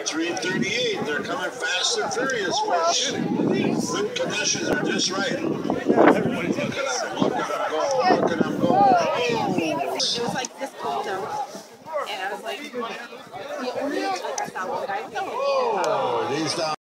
338. They're coming fast and furious. Good conditions are just right. Look at them. Look at them go. Look at them go. Oh. It was like this cold jump. And I was like, the only like I saw one guy. Oh, these down.